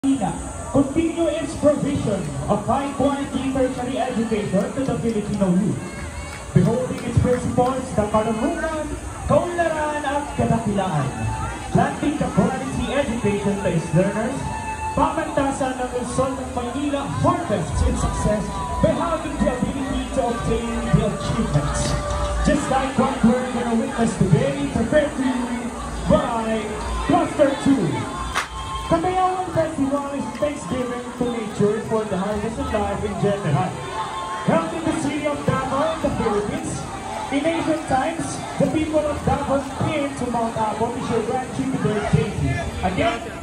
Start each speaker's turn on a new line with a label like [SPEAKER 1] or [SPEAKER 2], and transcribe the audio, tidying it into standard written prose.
[SPEAKER 1] Continue its provision of high-quality tertiary education to the Filipino youth. Beholding its principles, the karunungan, kaunlaran at kadakilaan. Planting the quality education to its learners, pamantasan ng Luzon ng Maynila harvests its success by having the ability to obtain the achievements. Just like what we're going to witness today, prepared to you by Cluster 2. Katayawan Festival is thanksgiving to nature for the harvest of life in general. Held in the city of Davao in the Philippines, in ancient times, the people of Davao came to Mount Apo to show gratitude to their deity. Again,